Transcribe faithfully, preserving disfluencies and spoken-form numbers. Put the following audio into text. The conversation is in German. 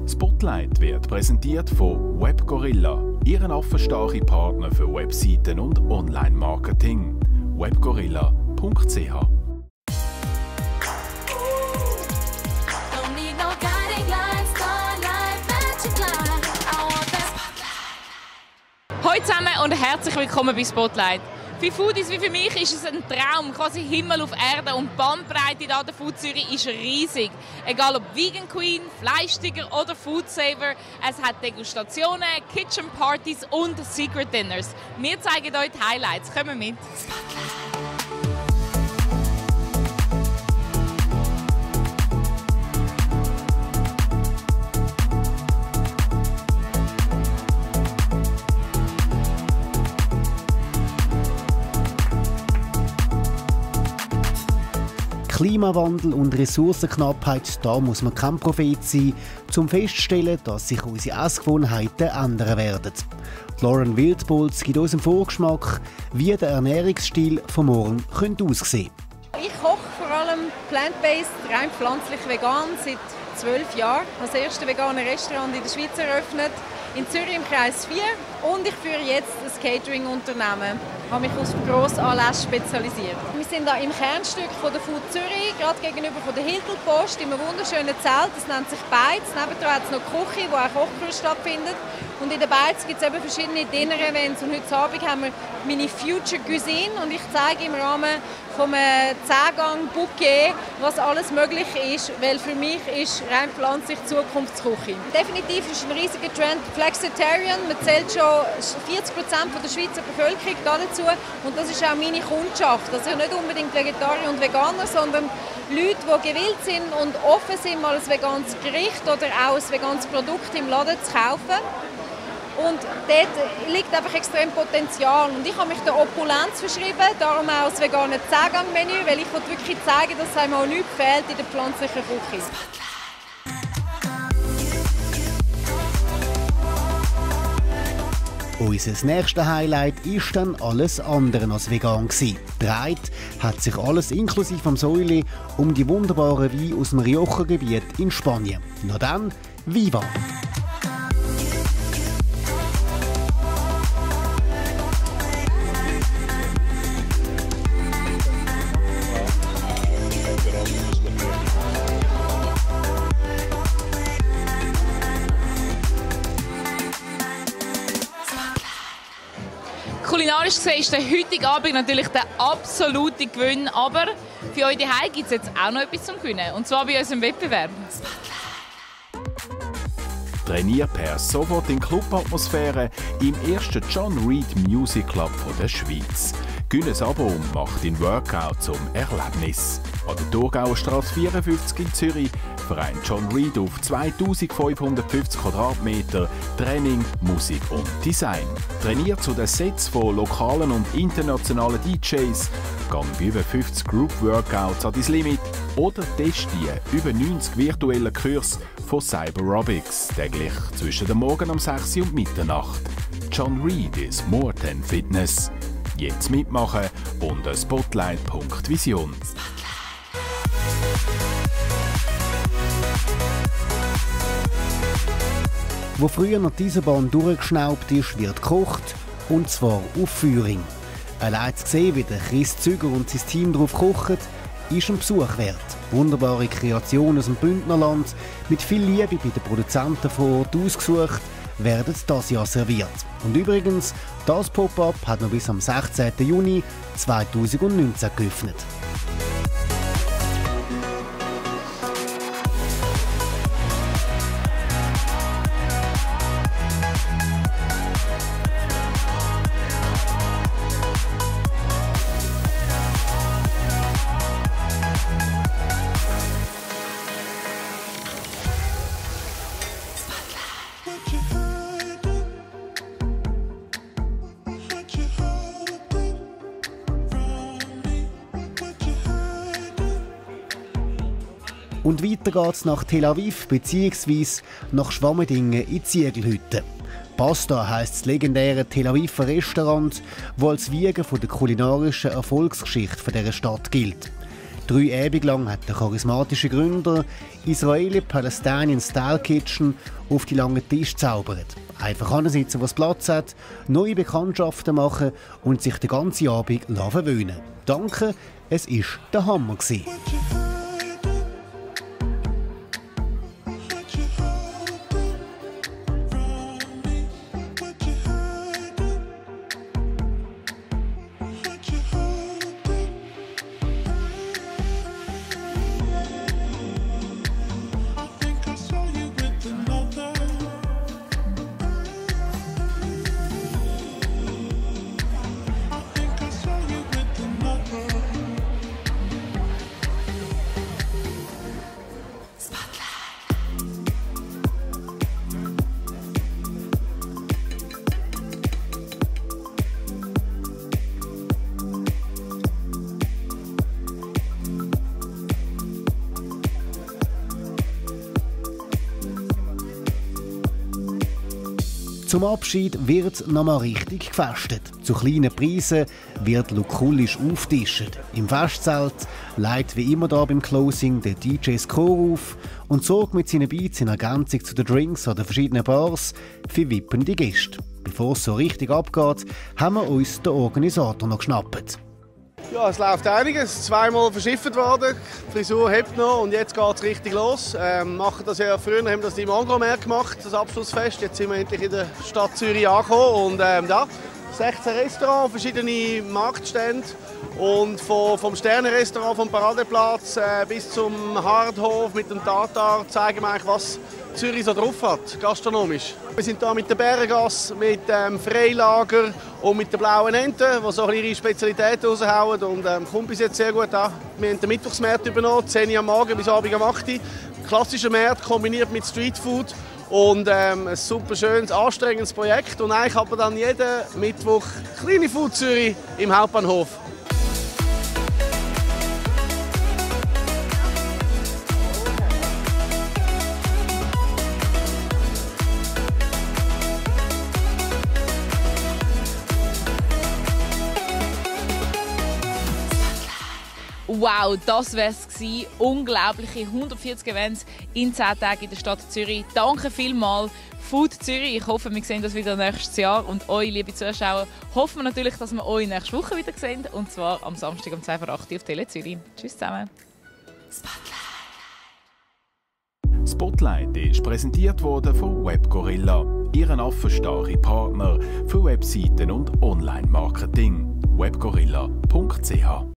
Spotlight wird präsentiert von WebGorilla, Ihren affenstarken Partner für Webseiten und Online-Marketing. webgorilla punkt c h. Hallo zusammen und herzlich willkommen bei Spotlight. Für Foodies wie für mich ist es ein Traum, quasi Himmel auf Erde, und die Bandbreite hier an der Food Zürich ist riesig. Egal ob Vegan Queen, Fleischtiger oder Food Saver, es hat Degustationen, Kitchen Partys und Secret Dinners. Wir zeigen euch die Highlights. Kommen mit! Klimawandel und Ressourcenknappheit, da muss man kein Prophet sein, um festzustellen, dass sich unsere Essgewohnheiten ändern werden. Lauren Wildbolz gibt uns einen Vorgeschmack, wie der Ernährungsstil von morgen könnte aussehen. Ich koche vor allem plant-based, rein pflanzlich vegan, seit zwölf Jahren. Ich habe das erste vegane Restaurant in der Schweiz eröffnet, in Zürich im Kreis vier, und ich führe jetzt ein Catering-Unternehmen. Ich habe mich auf Grossanlässe spezialisiert. Wir sind hier im Kernstück von der Food Zürich, gerade gegenüber von der Hiltelpost, in einem wunderschönen Zelt. Das nennt sich Beiz. Nebenan hat es noch Küche, wo auch Kochkurs stattfindet. Und in der Beiz gibt es eben verschiedene Dinner-Events. Und heute Abend haben wir meine Future Cuisine, und ich zeige im Rahmen vom zehn-Gang-Bouquet, was alles möglich ist, weil für mich ist rein pflanzlich Zukunftsküche. Definitiv ist ein riesiger Trend Flexitarian. Man zählt schon vierzig Prozent der Schweizer Bevölkerung dazu, und das ist auch meine Kundschaft. Also nicht unbedingt Vegetarier und Veganer, sondern Leute, die gewillt sind und offen sind, mal ein veganes Gericht oder auch ein veganes Produkt im Laden zu kaufen. Und dort liegt einfach extrem Potenzial. Und ich habe mich der Opulenz verschrieben, darum auch das vegane zehn-Gang-Menü, weil ich wirklich zeigen, dass es einem auch nichts fehlt in der pflanzlichen Küche. Unser nächstes Highlight ist dann alles andere als vegan gewesen. Dreht hat sich alles inklusive am Säule um die wunderbaren Weine aus dem Rioja-Gebiet in Spanien. Na dann, Viva! Kulinarisch gesehen ist der heutige Abend natürlich der absolute Gewinn, aber für euch daheim gibt es jetzt auch noch etwas zum Gewinnen, und zwar bei unserem Wettbewerb. Trainier per sofort in Clubatmosphäre im ersten John Reid Music Club von der Schweiz. Gönn ein Abo und mach dein Workout zum Erlebnis. An der Thurgauer Straße vierundfünfzig in Zürich vereint John Reid auf zweitausendfünfhundertfünfzig Quadratmeter Training, Musik und Design. Trainiert zu den Sets von lokalen und internationalen D Js, gang bei über fünfzig Group Workouts an dein Limit oder teste die über neunzig virtuellen Kurse von Cyberobics, täglich zwischen dem Morgen um sechs Uhr und Mitternacht. John Reid is more than Fitness. Jetzt mitmachen unter spotlight punkt vision. Wo früher noch diese Bahn durchgeschnaubt ist, wird gekocht, und zwar auf Feuerring. Allein zu sehen, wie der Chris Züger und sein Team darauf kochen, ist ein Besuch wert. Wunderbare Kreationen aus dem Bündnerland, mit viel Liebe bei den Produzenten vor Ort ausgesucht, werden dieses Jahr serviert. Und übrigens, das Pop-up hat noch bis am sechzehnten Juni zweitausendneunzehn geöffnet. Und weiter geht's nach Tel Aviv bzw. nach Schwammendingen in die Ziegelhütte. Pasta heisst das legendäre Tel Aviver Restaurant, das als Wiege der kulinarischen Erfolgsgeschichte dieser Stadt gilt. Drei Abende lang hat der charismatische Gründer Israeli Palestinian Style Kitchen auf die langen Tisch gezaubert. Einfach ansitzen, was Platz hat, neue Bekanntschaften machen und sich den ganzen Abend verwöhnen. Danke, es war der Hammer. Zum Abschied wird noch mal richtig gefestet. Zu kleinen Preisen wird lukullisch aufgetischt. Im Festzelt legt wie immer da beim Closing der D J Score auf und sorgt mit seinen Beats in Ergänzung zu den Drinks an den verschiedenen Bars für wippende Gäste. Bevor es so richtig abgeht, haben wir uns den Organisator noch geschnappt. Ja, es läuft einiges. Zweimal verschifft worden, die Frisur hebt noch und jetzt geht es richtig los. Ähm, machen das ja früher, haben das im Angromer gemacht, das Abschlussfest. Jetzt sind wir endlich in der Stadt Zürich angekommen und ähm, ja, sechzehn Restaurants, verschiedene Marktstände und vom, vom Sternenrestaurant vom Paradeplatz äh, bis zum Hardhof mit dem Tatar zeigen wir eigentlich, was Zürich so drauf hat, gastronomisch. Wir sind hier mit der Bärengasse, mit dem Freilager und mit der blauen Ente, die so ihre Spezialitäten raushauen und ähm, kommt bis jetzt sehr gut an. Wir haben den Mittwochsmarkt übernommen, zehn Uhr am Morgen bis abends um acht Uhr. Klassischer Markt kombiniert mit Streetfood und ähm, ein super schönes, anstrengendes Projekt. Und eigentlich hat man dann jeden Mittwoch kleine Food Zürich im Hauptbahnhof. Wow, das war es gewesen. Unglaubliche hundertvierzig Events in zehn Tagen in der Stadt Zürich. Danke vielmals, Food Zürich. Ich hoffe, wir sehen das wieder nächstes Jahr. Und euch, liebe Zuschauer, hoffen wir natürlich, dass wir euch nächste Woche wieder sehen. Und zwar am Samstag um zwei vor acht Uhr auf Tele Zürich. Tschüss zusammen. Spotlight. Spotlight ist präsentiert worden von WebGorilla, ihren affenstarken Partner für Webseiten und Online-Marketing. webgorilla punkt c h